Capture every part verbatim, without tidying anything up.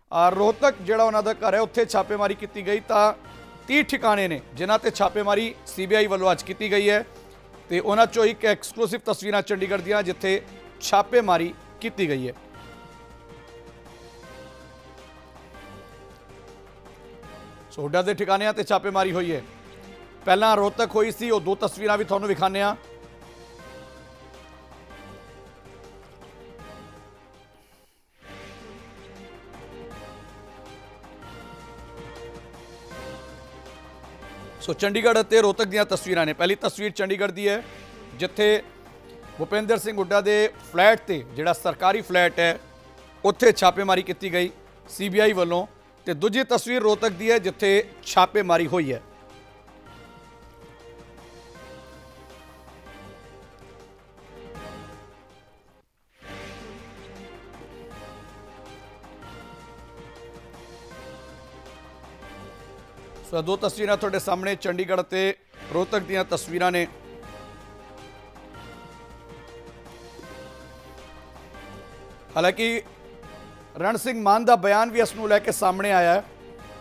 रोहतक जिहड़ा उन्हां दा घर है उत्थे छापेमारी की गई तो तीह ठिकाने ने जिन्हां ते छापेमारी सी बी आई वालों अज की गई है। तो उन्हां चों एक एक्सक्लूसिव तस्वीरां चंडीगढ़ दियां जिथे छापेमारी की गई है। सो हुड्डा के ठिकानियां ते छापेमारी हुई है। पहला रोहतक हुई सी, वो दो तस्वीरां भी तुहानूं विखाने आ। सो चंडीगढ़ और रोहतक दी तस्वीरां ने। पहली तस्वीर चंडीगढ़ की है जिथे भूपेंद्र सिंह हुड्डा के फ्लैट से जिहड़ा सरकारी फ्लैट है उत्थे छापेमारी की गई सी बी आई वालों। तो दूजी तस्वीर रोहतक की है जिथे छापेमारी हुई है। सो दो तस्वीर थोड़े सामने चंडीगढ़ ते रोहतक दी तस्वीरां ने। हालांकि रण सिंह मान का बयान भी इसनूं लैके सामने आया है।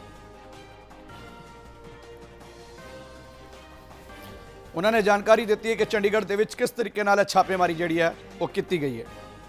उन्होंने जानकारी दी है कि चंडीगढ़ दे विच किस तरीके नाल छापेमारी जिहड़ी है वो की गई है।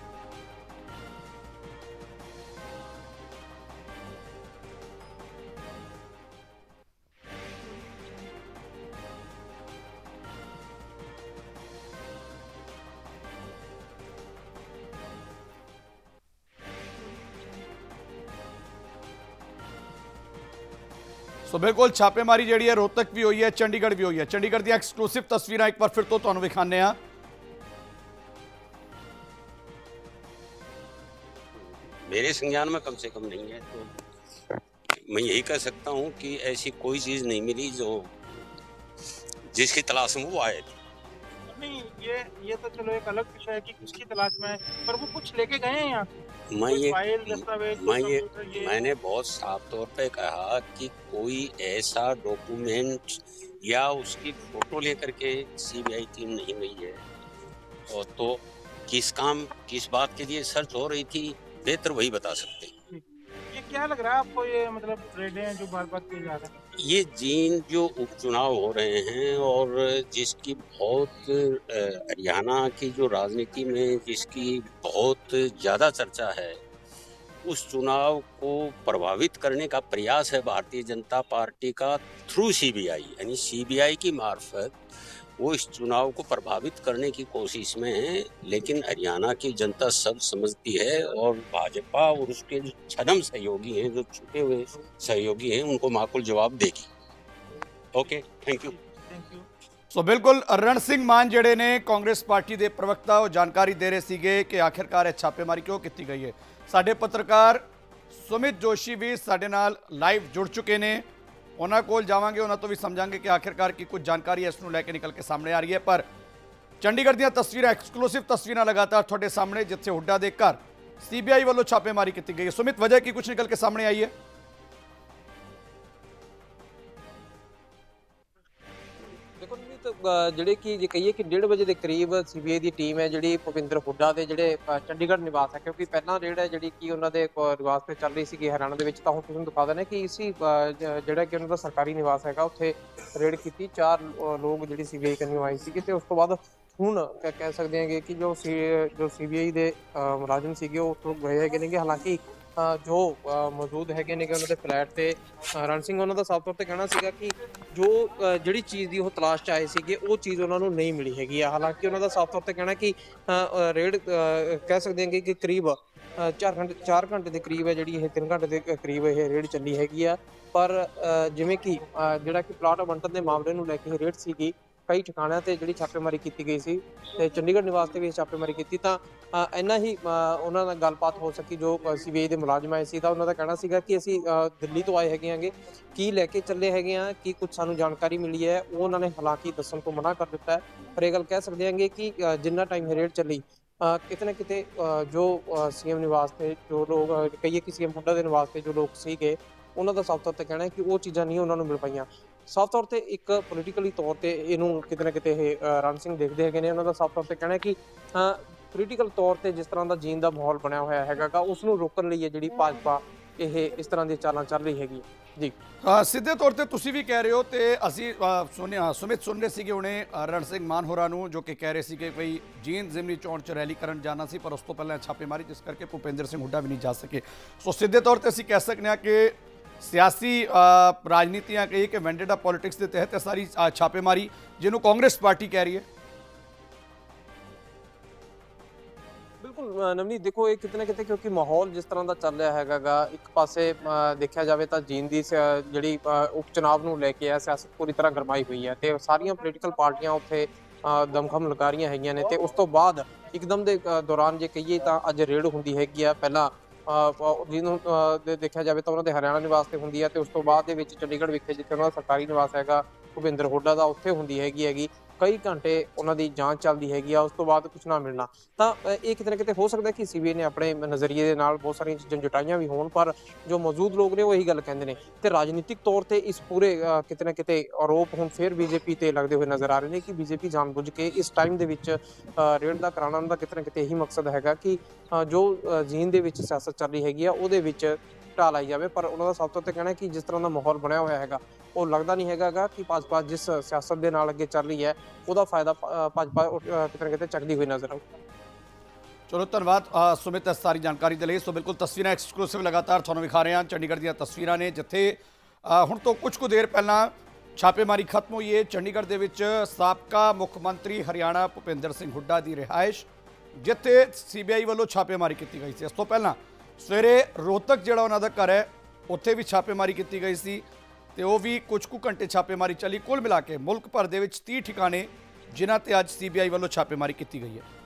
सो बिल्कुल छापेमारी जी है रोहतक भी हुई है, चंडीगढ़ भी हुई है। चंडीगढ़ दी एक्सक्लूसिव तस्वीर एक बार फिर तो तुहानूं विखाने आ। मेरे संज्ञान में कम से कम नहीं है, तो मैं यही कह सकता हूं कि ऐसी कोई चीज नहीं मिली जो जिसकी तलाश में वो आए। नहीं, ये ये तो चलो एक अलग विषय है कि किसकी तलाश में है, पर वो कुछ लेके गए हैं यहाँ से। मैं ये दस्तावेज मैं ये, ये मैंने बहुत साफ तौर पे कहा कि कोई ऐसा डॉक्यूमेंट या उसकी फोटो लेकर के सी बी आई टीम नहीं गई है। और तो किस काम किस बात के लिए सर्च हो रही थी बेहतर वही बता सकते हैं। ये क्या लग रहा है आपको, ये मतलब रेडे हैं जो बार बार किए जा रहे हैं? ये जीन जो उपचुनाव हो रहे हैं और जिसकी बहुत हरियाणा की जो राजनीति में जिसकी बहुत ज़्यादा चर्चा है, उस चुनाव को प्रभावित करने का प्रयास है भारतीय जनता पार्टी का थ्रू सी बी आई, यानी सी बी आई की मार्फत वो इस चुनाव को प्रभावित करने की कोशिश में है। लेकिन हरियाणा की जनता सब समझती है और भाजपा और उसके जो छदम सहयोगी हैं, जो छुपे हुए सहयोगी हैं, उनको माकूल जवाब देगी। Okay, thank you. सो बिल्कुल रण सिंह मान जिहड़े ने कांग्रेस पार्टी के प्रवक्ता वो जानकारी दे रहे थे कि आखिरकार छापेमारी क्यों की गई है। साडे पत्रकार सुमित जोशी भी साडे नाल लाइव जुड़ चुके हैं, उन्होंने कोल जावांगे, उन्होंने तो भी समझांगे कि आखिरकार की कुछ जानकारी इसनूं लैके निकल के सामने आ रही है। पर चंडीगढ़ दी तस्वीर एक्सक्लूसिव तस्वीर लगातार थोड़े सामने जिथे हुड्डा दे घर सी बी आई वालों छापेमारी की गई है। सुमित, वजह की कुछ निकल के सामने आई है? देखो जिहड़े कि जे कहिए कि डेढ़ बजे के करीब सी बी आई की टीम है जी भुपिंदर हुड्डा के जिहड़े चंडीगढ़ निवास है, क्योंकि पहला रेड है जी कि उन्होंने निवास पर चल रही सी हरियाणा के तो हम तुहानूं दिखा देना कि इसी जिहड़ा कि उन्होंने सरकारी निवास है उत्थे रेड की चार लोग जी सी बी आई करनी आई सी। तो उस तो बाद हुण कह सकते हैं कि जो सी जो सी बी आई के मुलाजिम से उत्थों गए है। हालांकि जो मौजूद है उन्होंने फ्लैट से रण सिंह उन्होंने सब तौर पर कहना सीगा कि जो जिहड़ी चीज़ की वो तलाश च आए थे वो चीज़ उन्होंने नहीं मिली हैगी। हालांकि उन्होंने साफ तौर पर कहना कि रेड कह सकते हैं कि करीब चार घंटे चार घंटे के करीब है जी तीन घंटे के करीब ये रेड चली हैगी आ। पर जिमें कि जिहड़ा कि प्लाट आवंटन के मामले में लैके रेड सी कई ठिकाणों से जी छापेमारी की गई सी, चंडीगढ़ निवास से भी छापेमारी की। तो इन्ना ही उन्होंने गलबात हो सकी जो सी बी आई के मुलाजम आए सी। उन्होंने कहना सीगा कि असी दिल्ली तो आए हैगे की लैके चले हैगे आ कि कुछ सानू जानकारी मिली है, वो उन्होंने हालांकि दसन तो मना कर दिता है। पर यह गल कह सकते हैं कि जिन्ना टाइम रेड चली किते ना किते जो सी एम निवास से जो लोग कहिए कि सी एम हुड्डा के निवास से जो लोग सीगे उन्होंने साफ तौर पर कहना है कि वो चीज़ां नहीं उन्होंने मिल पाइयां। साफ तौर पर एक पोलीटिकली तौर पर इनू किते ना किते रण सिंह देखते हैं। उन्होंने साफ तौर पर कहना है कि पोलीटिकल तौर पर जिस तरह का जीन का माहौल बनया हुआ है उसनूं रोकण लई है जिहड़ी भाजपा ਇਹ ਇਸ ਤਰ੍ਹਾਂ ਦੀ ਚਾਲਾਂ ਚੱਲ ਰਹੀ ਹੈਗੀ ਜੀ। ਅ, ਸਿੱਧੇ ਤੌਰ ਤੇ ਤੁਸੀਂ ਵੀ ਕਹਿ ਰਹੇ ਹੋ ਤੇ ਅਸੀਂ ਅ, ਸੁਣਿਆ ਸੁਮਿਤ ਸੁਣ ਰਹੇ ਸੀਗੇ ਹੁਣੇ ਰਣ ਸਿੰਘ ਮਾਨ ਹੋਰਾਂ ਨੂੰ, ਜੋ ਕਿ ਕਹਿ ਰਹੇ ਸੀਗੇ ਭਈ ਜੀਂਦ ਜ਼ਿਮਨੀ ਚੋਣ 'ਚ ਰੈਲੀ ਕਰਨ ਜਾਣਾ ਸੀ, ਪਰ ਉਸ ਤੋਂ ਪਹਿਲਾਂ ਛਾਪੇਮਾਰੀ, ਜਿਸ ਕਰਕੇ ਭੁਪਿੰਦਰ ਸਿੰਘ ਹੁੱਡਾ ਵੀ ਨਹੀਂ ਜਾ ਸਕੇ। ਸੋ ਸਿੱਧੇ ਤੌਰ ਤੇ ਅਸੀਂ ਕਹਿ ਸਕਦੇ ਹਾਂ ਕਿ ਸਿਆਸੀ ਰਾਜਨੀਤੀਆਂ ਕਹੀ ਕਿ ਵੈਂਡੇਟਾ ਪੋਲਿਟਿਕਸ ਦੇ ਤਹਿਤ ਇਹ ਸਾਰੀ ਅ, ਛਾਪੇਮਾਰੀ ਜਿਹਨੂੰ ਕਾਂਗਰਸ ਪਾਰਟੀ ਕਹਿ ਰਹੀ ਹੈ। ਬਿਲਕੁਲ ਨਵਨੀਤ, ਦੇਖੋ ਇਹ ਕਿਤੇ ਨਾ ਕਿਤੇ ਕਿਉਂਕਿ ਮਾਹੌਲ ਜਿਸ ਤਰ੍ਹਾਂ ਦਾ ਚੱਲ ਰਿਹਾ ਹੈਗਾ ਗਾ, ਇੱਕ ਪਾਸੇ ਦੇਖਿਆ ਜਾਵੇ ਤਾਂ ਜੀਂਦ ਦੀ ਜਿਹੜੀ ਉਪ ਚੁਣਾਵ ਨੂੰ ਲੈ ਕੇ ਆ ਸਿਆਸਤ ਪੂਰੀ ਤਰ੍ਹਾਂ ਗਰਮਾਈ ਹੋਈ ਹੈ ਤੇ ਸਾਰੀਆਂ ਪੋਲੀਟੀਕਲ ਪਾਰਟੀਆਂ ਉੱਥੇ ਦਮਖਮ ਲਗਾ ਰਹੀਆਂ ਹੈਗੀਆਂ ਨੇ। ਤੇ ਉਸ ਤੋਂ ਬਾਅਦ ਇੱਕਦਮ ਦੇ ਦੌਰਾਨ ਜੇ ਕਹੀਏ ਤਾਂ ਅੱਜ ਰੇਡ ਹੁੰਦੀ ਹੈਗੀ ਆ, ਪਹਿਲਾਂ ਜਿਹਨੂੰ ਦੇਖਿਆ ਜਾਵੇ ਤਾਂ ਉਹਨਾਂ ਦੇ ਹਰਿਆਣਾ ਨਿਵਾਸ ਤੇ ਹੁੰਦੀ ਹੈ ਤੇ ਉਸ ਤੋਂ ਬਾਅਦ ਦੇ ਵਿੱਚ ਚੰਡੀਗੜ੍ਹ ਵਿਖੇ ਜਿੱਥੇ ਉਹਨਾਂ ਦਾ ਸਰਕਾਰੀ ਨਿਵਾਸ ਹੈਗਾ ਭੁਪਿੰਦਰ ਹੁੱਡਾ ਦਾ, ਉੱਥੇ ਹੁੰਦੀ ਹੈਗੀ ਹੈਗੀ ਕਈ ਘੰਟੇ ਉਹਨਾਂ ਦੀ ਜਾਂਚ ਚੱਲਦੀ ਹੈਗੀ ਆ, ਉਸ ਤੋਂ ਬਾਅਦ ਕੁਝ ਨਾ ਮਿਲਣਾ। ਤਾਂ ਇਹ ਕਿਤੇ ਨਾ ਕਿਤੇ ਹੋ ਸਕਦਾ ਕਿ ਸੀਬੀਆਈ ਨੇ ਆਪਣੇ ਨਜ਼ਰੀਏ ਦੇ ਨਾਲ ਬਹੁਤ ਸਾਰੀਆਂ ਚੀਜ਼ਾਂ ਜੁਟਾਈਆਂ ਵੀ ਹੋਣ, ਪਰ ਜੋ ਮੌਜੂਦ ਲੋਕ ਨੇ ਉਹ ਇਹੀ ਗੱਲ ਕਹਿੰਦੇ ਨੇ। ਤੇ ਰਾਜਨੀਤਿਕ ਤੌਰ ਤੇ ਇਸ ਪੂਰੇ ਕਿਤੇ ਨਾ ਕਿਤੇ ਆਰੋਪ ਹੁਣ ਫਿਰ ਬੀਜੇਪੀ ਤੇ ਲੱਗਦੇ ਹੋਏ ਨਜ਼ਰ ਆ ਰਹੇ ਨੇ ਕਿ ਬੀਜੇਪੀ ਜਾਣਬੁੱਝ ਕੇ ਇਸ ਟਾਈਮ ਦੇ ਵਿੱਚ ਰੇਡ ਦਾ ਕਰਾਉਣਾ ਉਹਨਾਂ ਦਾ ਕਿਤੇ ਨਾ ਕਿਤੇ ਇਹੀ ਮਕਸਦ ਹੈਗਾ ਕਿ ਜੋ ਜੀਂਦ ਦੇ ਵਿੱਚ ਸਿਆਸਤ ਚੱਲ ਰਹੀ ਹੈਗੀ ਆ ਉਹਦੇ ਵਿੱਚ ਢਾਲ ਆਈ ਜਾਵੇ। ਪਰ ਉਹਨਾਂ ਦਾ ਸਭ ਤੋਂ ਤੇ ਕਹਿਣਾ ਕਿ ਜਿਸ ਤਰ੍ਹਾਂ ਦਾ ਮਾਹੌਲ ਬਣਿਆ ਹੋਇਆ ਹੈਗਾ ਉਹ ਲੱਗਦਾ ਨਹੀਂ ਹੈਗਾ ਕਿ ਭਾਜਪਾ ਜਿਸ ਸਿਆਸਤ ਦੇ ਨਾਲ ਅੱਗੇ ਚੱਲ ਰਹੀ ਹੈ ਉਹਦਾ ਫਾਇਦਾ ਭਾਜਪਾ ਕਿਤੇ ਨਾ ਕਿਤੇ ਚੱਕਦੀ ਹੋਈ ਨਜ਼ਰ ਆਊ। ਚਲੋ ਧੰਨਵਾਦ ਸੁਮਿਤ ਇਸ ਸਾਰੀ ਜਾਣਕਾਰੀ ਦੇ ਲਈ। ਸੋ ਬਿਲਕੁਲ ਤਸਵੀਰਾਂ ਐਕਸਕਲੂਸਿਵ ਲਗਾਤਾਰ ਤੁਹਾਨੂੰ ਵਿਖਾ ਰਹੇ ਹਾਂ, ਚੰਡੀਗੜ੍ਹ ਦੀਆਂ ਤਸਵੀਰਾਂ ਨੇ ਜਿੱਥੇ ਹੁਣ ਤੋਂ ਕੁਝ ਕੁ ਦੇਰ ਪਹਿਲਾਂ ਛਾਪੇਮਾਰੀ ਖਤਮ ਹੋਈ ਹੈ। ਚੰਡੀਗੜ੍ਹ ਦੇ ਵਿੱਚ ਸਾਬਕਾ ਮੁੱਖ ਮੰਤਰੀ ਹਰਿਆਣਾ ਭੁਪਿੰਦਰ ਸਿੰਘ ਹੁੱਡਾ ਦੀ ਰਿਹਾਇਸ਼, ਜਿੱਥੇ ਸੀਬੀਆਈ ਵੱਲੋਂ ਛਾਪੇਮਾਰੀ ਕੀਤੀ ਗਈ ਸੀ। ਇਸ ਤੋਂ ਪਹਿਲਾਂ ਸਵੇਰੇ ਰੋਹਤਕ ਜਿਹੜਾ ਉਹਨਾਂ ਦਾ ਘਰ ਹੈ ਉੱਥੇ ਵੀ ਛਾਪੇਮਾਰੀ ਕੀਤੀ ਗਈ ਸੀ ਤੇ ਉਹ ਵੀ ਕੁਝ ਕੁ ਘੰਟੇ ਛਾਪੇਮਾਰੀ ਚੱਲੀ। ਕੁੱਲ ਮਿਲਾ ਕੇ ਮੁਲਕ ਭਰ ਦੇ ਵਿੱਚ ਤੀਹ ਠਿਕਾਣੇ ਜਿਨ੍ਹਾਂ ਤੇ ਅੱਜ ਸੀਬੀਆਈ ਵੱਲੋਂ ਛਾਪੇਮਾਰੀ ਕੀਤੀ ਗਈ ਹੈ।